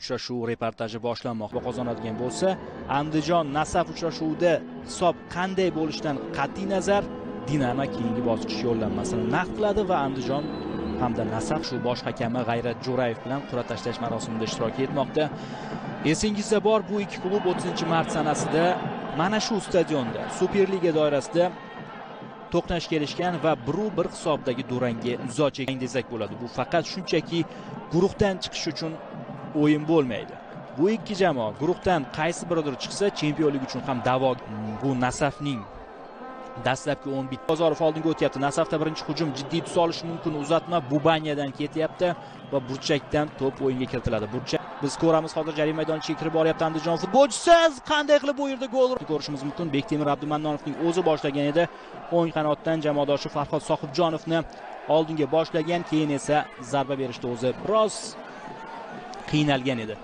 Uchrashuv reportaji boshlanmoqda. Qozonadigan bo'lsa, Andijon Nasaf uchrashuvida hisob qanday bo'lishidan qat'iy nazar Dinamo keyingi bosqich yo'llanmasini naqd qiladi va Andijon hamda Nasaf shu bosh hakami G'ayrat Jo'rayev bilan qur'a tashlash marosimida ishtirok etmoqda. Esingizda bor, bu ikki klub 30-mart sanasida mana shu stadionda Superliga doirasida to'qnash kelishgan va 1-1 hisobdagi durangga imzo chekkan desak bo'ladi. Bu faqat shunchaki guruhdan chiqish uchun o'yin bo'lmaydi. Bu ikki jamoa guruhdan qaysi biridir chiqsa, chempionlik uchun ham da'vo. Bu Nasafning dastlabki 11 Bozorov oldinga o'tyapti. Nasafda birinchi hujum jiddiy tus olishi mumkin. Uzatma Bubanyadan ketyapti va burchakdan to'p o'yinga kiritiladi. Burchak biz ko'ramiz, hozir jarima maydoniga kirib boryapti Andijon futbolchisi. Qanday qilib bu yerda gol ko'rishimiz mumkin. Bektemir Abdumannonovning o'zi boshlagan edi. O'ng qanotdan jamoadoshi Farhod Sohibjonovni oldinga boshlagan, keyin esa zarba berishda o'zi biroz qiynalgan edi.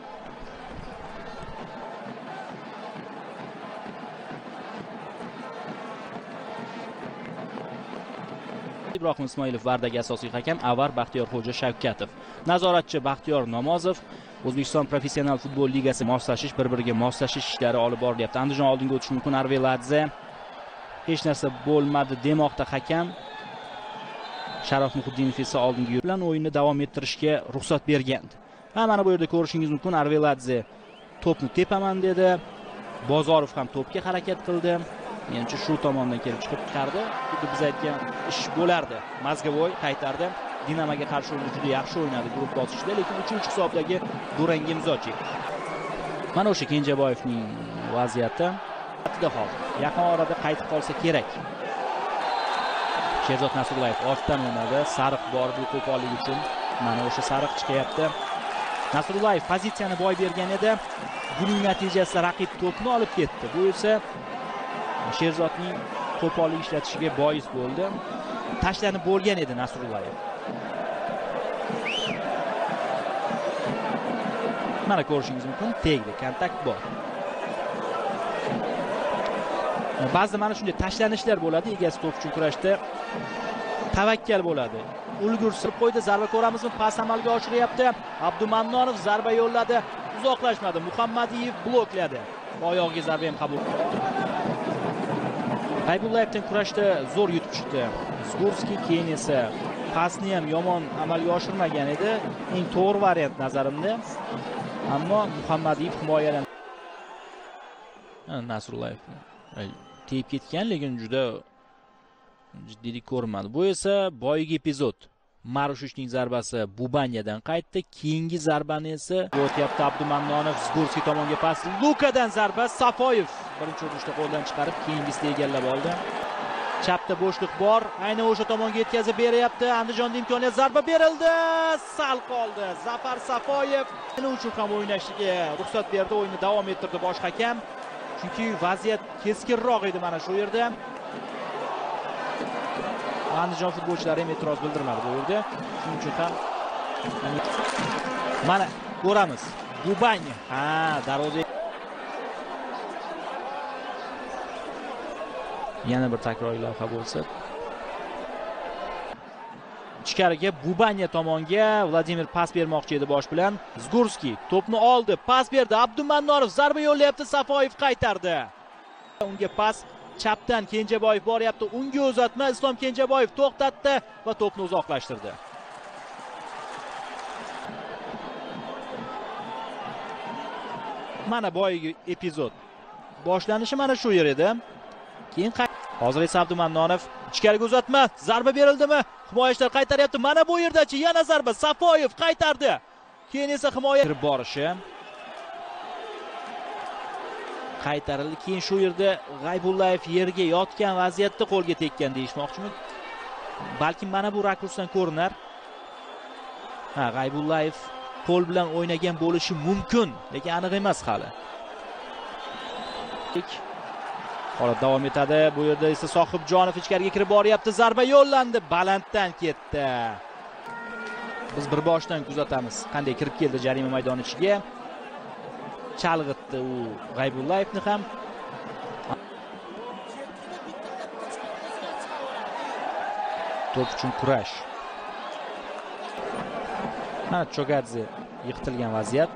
Ibrohim Ismoilov Vardagi asosiy hakam, Avar Baxtiyorxo'ja Shavkatov. Nazoratchi Baxtiyor Namozov. O'zbekiston Professional futbol ligasi moslashish, bir-biriga moslashish ishlari olib borilyapti. Andijon oldinga o'tishi mumkin. Arveladze hech narsa bo'lmadi demoqda hakam. Sharof Muhiddinov esa oldinga yo'l bilan o'yinni davom ettirishga ruxsat bergandi. Mana bu yerda ko'rishingiz mumkin. Arveladze to'pni tepaman dedi. Bozorov ham to'pga harakat qildi. Menimcha shu tomondan kelib chiqib chiqardi. Xuddi biz aytgan ish bo'lardi. Mazgavoy qaytardi. Dinamoga qarshi o'yinda juda yaxshi o'ynadi guruh bosqichida, lekin 3-hisobdagi durangga imzo chekdi. Mana o'sha Kenjaboyevning vaziyati hozir yaqin orada qaytib qolsa kerak. Sherzod Nasrullayev ortdan o'ynadi. Sariq bor bu qo'pollik uchun. Mana o'sha sariq chiqyapti. Nasrullayev pozitsiyani boy bergan edi. Buning natijasida raqib to'pni olib ketdi. Bu esa Sherzodning qo'pollik ishlatishiga bois bo'ldi. Tashlanib bo'lgan edi Nasrullayev. Mana ko'rishingiz mumkin, tegdi, kontakt bor. Ba'zida mana shunday tashlanishlar bo'ladi, egasi to'p uchun kurashda tavakkal bo'ladi. Ulgurib qo'ydi, zarba ko'ramizmi? Pas amalga oshiryapti. Abdumannonov zarba yo'lladi, uzoqlashmadi. Muhammadiyev blokladi. Oyog'iga zarba ham qabul qildi. G'aybullayevdan kurashda zo'r yutib chiqdi. Zgurskiy keyin esa pasni ham yomon amalga oshirmagan edi. Eng to'g'ri variant nazarimda. Ammo Muhammadiyev himoyadan Nasrullayev tegib ketgan, lekin juda jiddiylik ko'rinmadi. Bu esa boyagi epizod. Marushichning zarbasi Bubanyadan qaytdi. Keyingi zarbani esa o'tyapti Abdumannonov. Zgurskiy tomonga pas. Lukadan zarba. Safoyev birinchi urinishda qo'ldan chiqarib, keyingisini egallab oldi. Chapda bo'shliq bor. Aynan o'sha tomonga yetkazib beryapti. Andijonda imkoniyat, zarba berildi. Sal qoldi. Zafar Safoyev nima uchun ham o'ynashiga ruxsat berdi, o'yinni davom ettirdi bosh hakam. Chunki vaziyat keskinroq edi mana shu yerda. Andijon futbolchilari ham e'tiroz bildirmadi bu yerda. Shuning uchun ham mana ko'ramiz. Bubanya. Darvoza. Yana bir takroriy lavha bo'lsa. Ichkariga Bubanya tomonga Vladimir pas bermoqchi edi bosh bilan. Zgurskiy to'pni oldi, pas berdi. Abdumannonov zarba yo'llayapti, Safoyev qaytardi. Unga pas chapdan Kenjaboyev boryapti. Unga uzatma, Islom Kenjaboyev to'xtatdi va to'pni uzoqlashtirdi. Mana boyagi epizod boshlanishi mana shu yer edi. Keyin hozir esa Abdumannonov ichkariga uzatma, zarba berildimi? Himoyachilar qaytaryapti. Mana bu yerdachi yana zarba. Safoyev qaytardi. Keyin esa himoya kirib borishi qaytarildi. Keyin shu yerda G'aybullayev yerga yotgan vaziyatda qo'lga tekkan deyishmoqchimi? Balki mana bu rakursdan ko'rinar. G'aybullayev qo'l bilan o'ynagan bo'lishi mumkin, lekin aniq emas hali. Holat davom etadi. Bu yerda esa Sohibjonov ichkariga kirib boryapti. Zarba yo'llandi, balanddan ketdi. Biz bir boshdan kuzatamiz. Qanday kirib keldi jarima maydoni ichiga. Chalg'itdi u G'aybullayevni ham. To'p uchun kurash. Ha, Chogadze yiqitilgan vaziyat.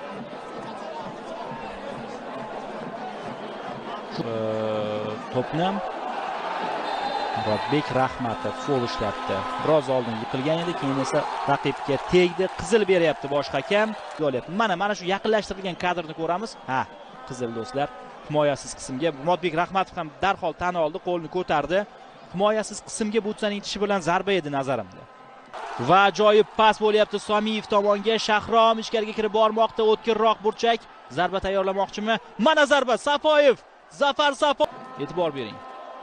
To'pni Murodbek Rahmatov foul ishlatdi. Biroz oldin yiqilgan edi, keyin esa raqibga tegdi. Qizil beryapti bosh hakam. Mana shu yaqinlashtirilgan kadrni ko'ramiz. Ha, qizil do'stlar. Himoyasiz qismga Murodbek Rahmatov ham darhol tan oldi, qo'lni ko'tardi. Himoyasiz qismga Butsaning tishi bilan zarba edi nazarimda. Va ajoyib pas bo'lyapti Somiyev tomonga. Shahrom ichkariga kirib bormoqda, o'tkirroq burchak. Zarba tayyorlamoqchimi? Mana zarba Safoyev. Zafar Safoyev. E'tibor bering.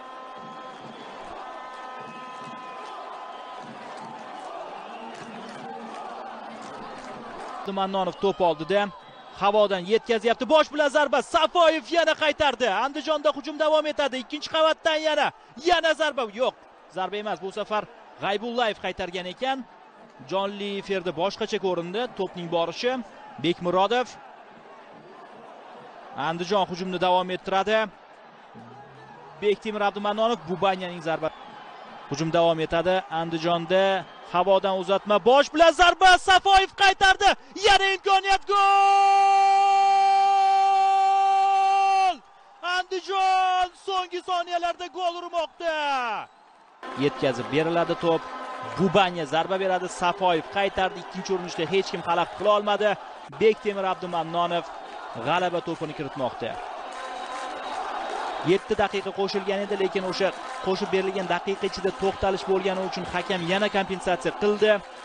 Mannonov to'p oldida havodan yetkazyapti. Bosh bilan zarba. Safoyev yana qaytardi. Andijonda hujum davom etadi. Ikkinchi qavatdan yana zarba. Yo'q, zarba emas. Bu safar G'aybullayev qaytargan ekan. Jonli efirda boshqacha ko'rindi to'pning borishi. Bekmurodov. Andijon hujumni davom ettiradi. Bektemir Abdumannonov, Bubanyaning zarba. Hujum davom etadi. Andijonda havodan uzatma, bosh bilan zarba. Safoyev qaytardi. Yana imkoniyat, gol! Andijon so'nggi soniyalarda gol urmoqda. Yetkazib beriladi to'p. Bubanya zarba beradi. Safoyev qaytardi. Ikkinchi urinishda hech kim xalaqit qila olmadi. Bektemir Abdumannonov g'alaba to'pini kiritmoqda. 7 daqiqa qo'shilgan edi, lekin o'sha qo'shib berilgan daqiqa ichida to'xtalish bo'lgani uchun hakam yana kompensatsiya qildi.